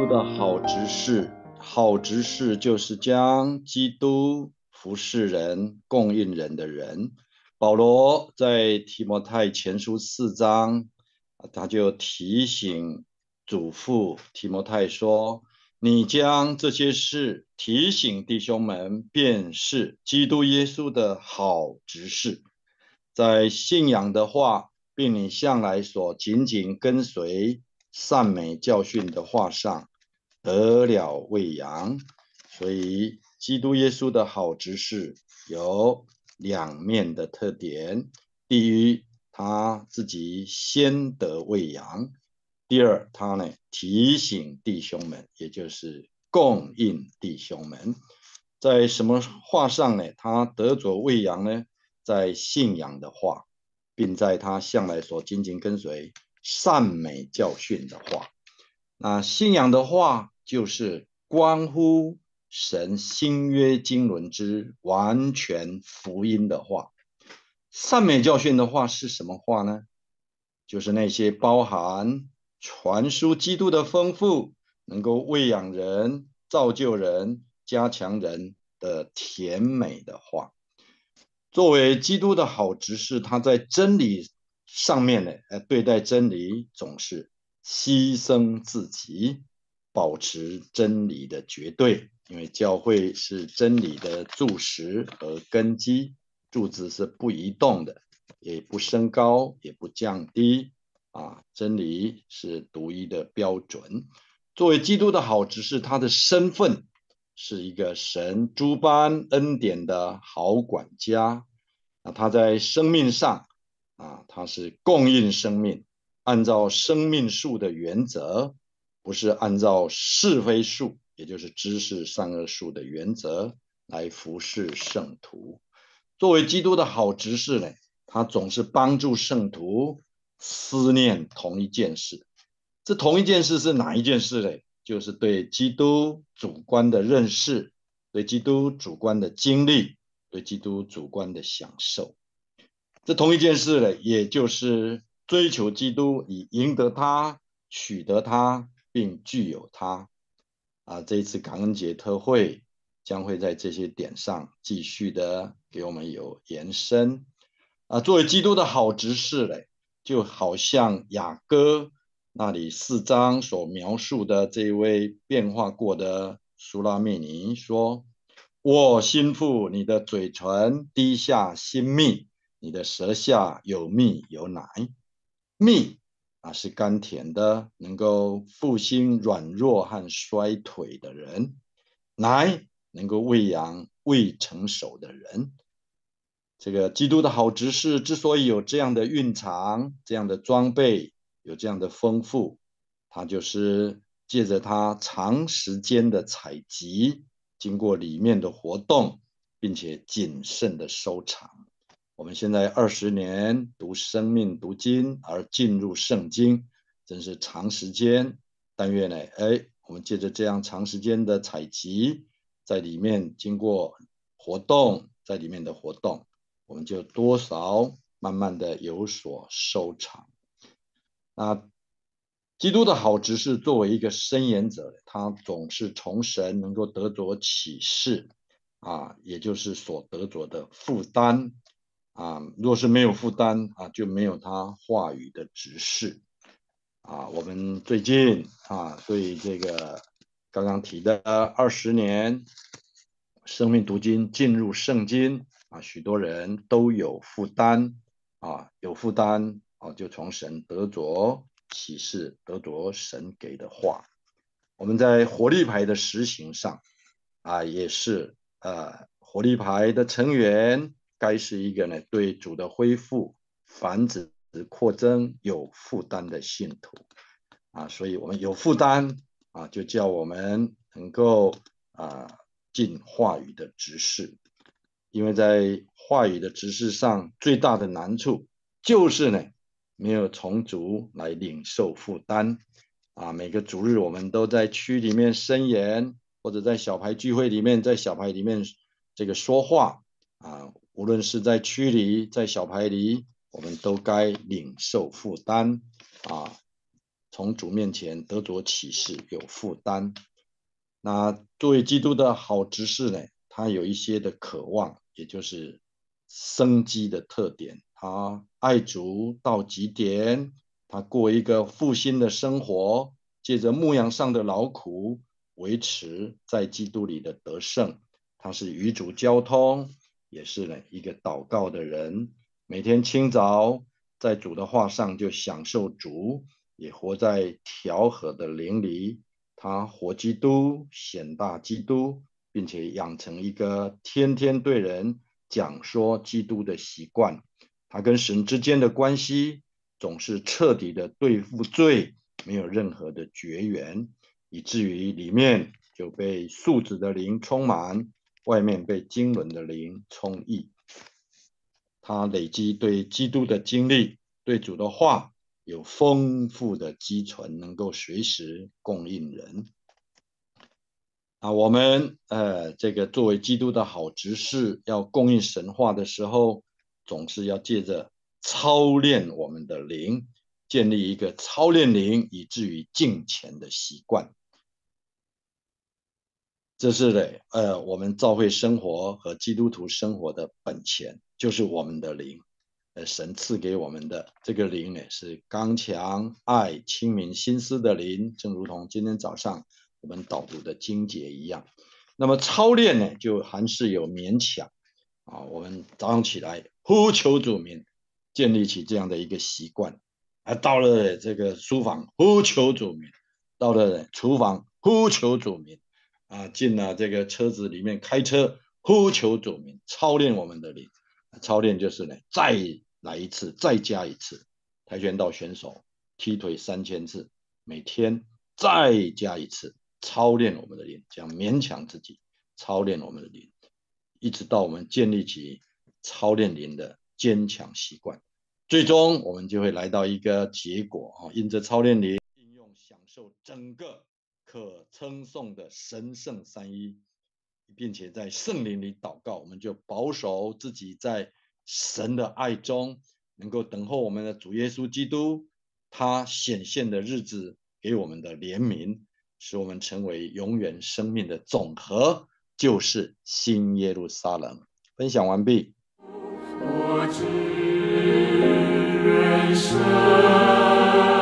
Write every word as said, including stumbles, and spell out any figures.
督的好执事，好执事就是将基督服侍人、供应人的人。保罗在提摩太前书四章，他就提醒、嘱咐提摩太说：“你将这些事提醒弟兄们，便是基督耶稣的好执事，在信仰的话，并你向来所紧紧跟随善美教训的话上得了喂养。”所以基督耶稣的好执事有两面的特点：第一，他自己先得喂养；第二，他呢提醒弟兄们，也就是供应弟兄们。在什么话上呢？他得着喂养呢？在信仰的话，并在他向来所紧紧跟随善美教训的话。那信仰的话，就是关乎神新约经纶之完全福音的话。善美教训的话是什么话呢？就是那些包含传输基督的丰富，能够喂养人、造就人、加强人的甜美的话。作为基督的好执事，他在真理上面呢，对待真理总是牺牲自己，保持真理的绝对。因为教会是真理的柱石和根基，柱子是不移动的，也不升高，也不降低啊。真理是独一的标准。作为基督的好执事，他的身份是一个神诸般恩典的好管家。啊，他在生命上啊，他是供应生命，按照生命树的原则，不是按照是非树，也就是知识善恶树的原则来服侍圣徒。作为基督的好执事呢，他总是帮助圣徒思念同一件事。这同一件事是哪一件事呢？就是对基督主观的认识，对基督主观的经历，对基督主观的享受。这同一件事呢，也就是追求基督，以赢得他、取得他，并具有他。啊，这一次感恩节特会将会在这些点上继续的给我们有延伸。啊，作为基督的好执事呢，就好像雅歌那里四章所描述的这位变化过的苏拉密尼说：“我心腹，你的嘴唇滴下新蜜，你的舌下有蜜有奶。”蜜啊是甘甜的，能够复兴软弱和衰退的人；奶能够喂养未成熟的人。这个基督的好执事之所以有这样的蕴藏、这样的装备、有这样的丰富，他就是借着他长时间的采集，经过里面的活动，并且谨慎的收藏。我们现在二十年读生命读经而进入圣经，真是长时间。但愿呢，哎，我们借着这样长时间的采集，在里面经过活动，在里面的活动，我们就多少慢慢的有所收藏。那基督的好执事作为一个申言者，他总是从神能够得着启示啊，也就是所得着的负担啊。若是没有负担啊，就没有他话语的执事啊。我们最近啊，对这个刚刚提的二十年生命读经进入圣经啊，许多人都有负担啊，有负担啊，就从神得着启示，得着神给的话。我们在活力牌的实行上啊，也是呃，活力牌的成员该是一个呢，对主的恢复、繁殖、扩增有负担的信徒啊，所以我们有负担啊，就叫我们能够啊尽话语的执事。因为在话语的执事上，最大的难处就是呢，没有从主来领受负担啊。每个主日我们都在区里面申言，或者在小牌聚会里面，在小牌里面这个说话啊。无论是在区里，在小牌里，我们都该领受负担啊。 从主面前得着启示，有负担。那作为基督的好执事呢，他有一些的渴望，也就是生机的特点。他爱主到极点，他过一个复兴的生活，借着牧养上的劳苦，维持在基督里的得胜。他是与主交通，也是呢一个祷告的人。每天清早在主的话上就享受主，也活在调和的灵里。他活基督，显大基督，并且养成一个天天对人讲说基督的习惯。他跟神之间的关系总是彻底的对付罪，没有任何的绝缘，以至于里面就被素质的灵充满，外面被经纶的灵充溢。他累积对基督的经历，对主的话有丰富的积存，能够随时供应人。啊，我们呃，这个作为基督的好执事，要供应神话的时候，总是要借着操练我们的灵，建立一个操练灵以至于敬虔的习惯。这是呢，呃，我们教会生活和基督徒生活的本钱，就是我们的灵。呃，神赐给我们的这个灵呢，是刚强、爱、清明心思的灵，正如同今天早上我们导读的经节一样。那么操练呢，就还是有勉强啊。我们早上起来呼求主名，建立起这样的一个习惯。啊，到了这个书房呼求主名，到了厨房呼求主名，啊，进了这个车子里面开车呼求主名，操练我们的灵。操练就是呢，再来一次，再加一次。跆拳道选手踢腿三千次，每天再加一次，操练我们的灵，这样勉强自己操练我们的灵，一直到我们建立起操练灵的坚强习惯，最终我们就会来到一个结果啊，因着操练灵，应用享受整个可称颂的神圣三一。并且在圣灵里祷告，我们就保守自己在神的爱中，能够等候我们的主耶稣基督他显现的日子给我们的怜悯，使我们成为永远生命的总和，就是新耶路撒冷。分享完毕。我只愿神